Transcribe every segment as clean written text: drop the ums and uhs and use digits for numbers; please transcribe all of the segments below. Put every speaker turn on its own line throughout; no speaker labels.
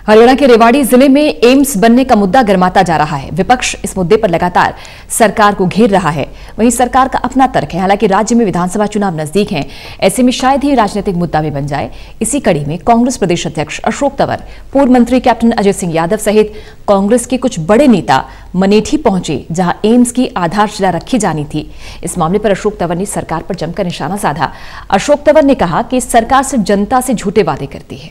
हरियाणा के रेवाड़ी जिले में एम्स बनने का मुद्दा गर्माता जा रहा है। विपक्ष इस मुद्दे पर लगातार सरकार को घेर रहा है। वहीं सरकार का अपना तर्क है। हालांकि राज्य में विधानसभा चुनाव नजदीक हैं, ऐसे में शायद ही राजनीतिक मुद्दा भी बन जाए। इसी कड़ी में कांग्रेस प्रदेश अध्यक्ष अशोक तंवर, पूर्व मंत्री कैप्टन अजय सिंह यादव सहित कांग्रेस के कुछ बड़े नेता मनेठी पहुंचे, जहां एम्स की आधारशिला रखी जानी थी। इस मामले पर अशोक तंवर ने सरकार पर जमकर निशाना साधा। अशोक तंवर ने कहा कि सरकार सिर्फ जनता से झूठे वादे करती है।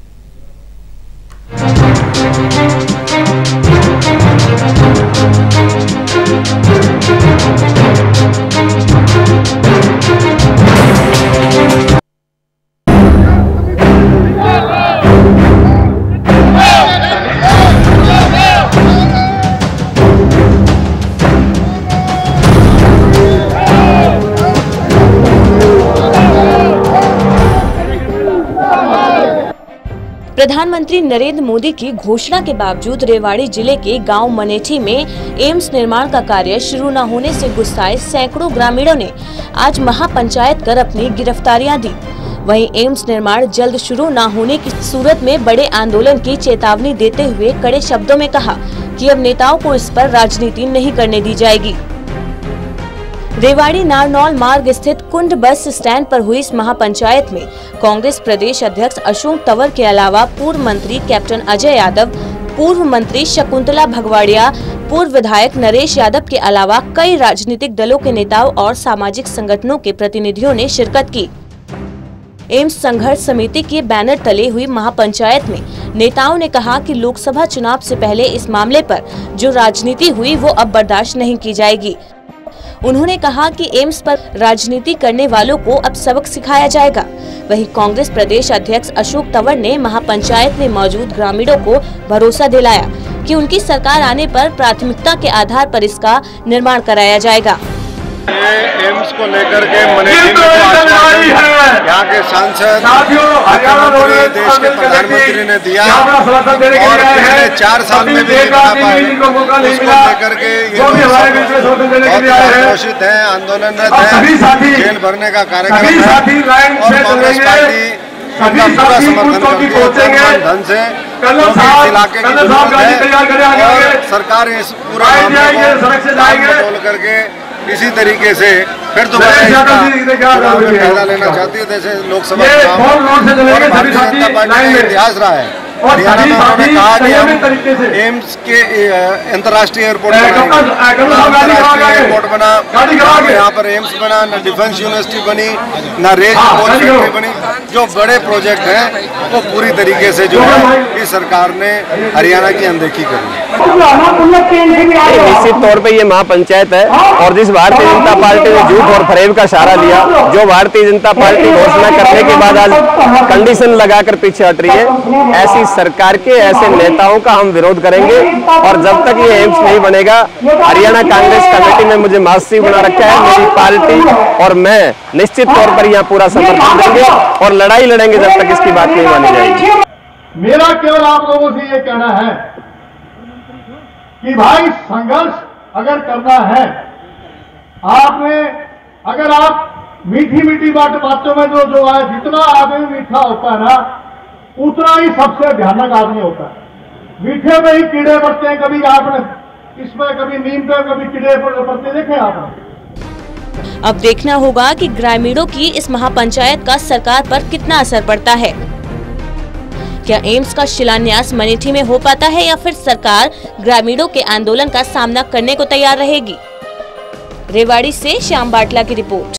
प्रधानमंत्री नरेंद्र मोदी की घोषणा के बावजूद रेवाड़ी जिले के गांव मनेठी में एम्स निर्माण का कार्य शुरू न होने से गुस्साए सैकड़ों ग्रामीणों ने आज महापंचायत कर अपनी गिरफ्तारियां दी। वहीं एम्स निर्माण जल्द शुरू न होने की सूरत में बड़े आंदोलन की चेतावनी देते हुए कड़े शब्दों में कहा कि अब नेताओं को इस पर राजनीति नहीं करने दी जाएगी। रेवाड़ी नारनौल मार्ग स्थित कुंड बस स्टैंड पर हुई इस महापंचायत में कांग्रेस प्रदेश अध्यक्ष अशोक तंवर के अलावा पूर्व मंत्री कैप्टन अजय यादव, पूर्व मंत्री शकुंतला भगवाड़िया, पूर्व विधायक नरेश यादव के अलावा कई राजनीतिक दलों के नेताओं और सामाजिक संगठनों के प्रतिनिधियों ने शिरकत की। एम्स संघर्ष समिति के बैनर तले हुई महापंचायत में नेताओं ने कहा कि लोकसभा चुनाव से पहले इस मामले पर जो राजनीति हुई वो अब बर्दाश्त नहीं की जाएगी। उन्होंने कहा कि एम्स पर राजनीति करने वालों को अब सबक सिखाया जाएगा। वहीं कांग्रेस प्रदेश अध्यक्ष अशोक तंवर ने महापंचायत में मौजूद ग्रामीणों को भरोसा दिलाया कि उनकी सरकार आने पर प्राथमिकता के आधार पर इसका निर्माण कराया जाएगा।
एम्स को लेकर के मनेठी में यहाँ के सांसद, मुख्यमंत्री, देश के प्रधानमंत्री ने दिया और पिछले 4 साल में भी नहीं बना पाए। उसको लेकर के ये घोषित है, आंदोलनरत है, जेल भरने का कार्यक्रम है और कांग्रेस पार्टी उनका पूरा समर्थन करती है। धन से इलाके की जरूरत है और सरकार इस पूरा मामले को तोल करके इसी तरीके से फिर दोबारा फायदा लेना चाहती है। जैसे लोकसभा चुनाव और भारतीय जनता पार्टी का इतिहास रहा है। हरियाणा में उन्होंने कहा कि हम एम्स के अंतर्राष्ट्रीय एयरपोर्ट बना, यहाँ पर एम्स बना, न डिफेंस यूनिवर्सिटी बनी, न रेल कोच फैक्ट्री बनी। जो बड़े प्रोजेक्ट हैं वो पूरी तरीके से जो है इस सरकार ने हरियाणा की अनदेखी करी।
निश्चित तौर पे ये महापंचायत है और जिस भारतीय जनता पार्टी ने झूठ और फरेब का सहारा लिया, जो भारतीय जनता पार्टी घोषणा करने के बाद आज कंडीशन लगाकर पीछे हट रही है, ऐसी सरकार के ऐसे नेताओं का हम विरोध करेंगे। और जब तक ये एम्स नहीं बनेगा, हरियाणा कांग्रेस कमेटी ने मुझे महासचिव बना रखा है, मेरी पार्टी और मैं निश्चित तौर पर यहाँ पूरा समर्थन देंगे और लड़ाई लड़ेंगे जब तक इसकी बात नहीं मानी जाएगी।
मेरा केवल आप लोगों से ये कहना है कि भाई संघर्ष अगर करना है, आपने अगर आप मीठी मीठी बातों में जो है, जितना आदमी मीठा होता है ना, उतना ही सबसे भयानक आदमी होता है। मीठे में ही कीड़े पड़ते हैं। कभी आपने इसमें कभी नीम पे कभी कीड़े पड़ते देखे आपने?
अब देखना होगा कि ग्रामीणों की इस महापंचायत का सरकार पर कितना असर पड़ता है। क्या एम्स का शिलान्यास मनेठी में हो पाता है या फिर सरकार ग्रामीणों के आंदोलन का सामना करने को तैयार रहेगी? रेवाड़ी से श्याम बाटला की रिपोर्ट।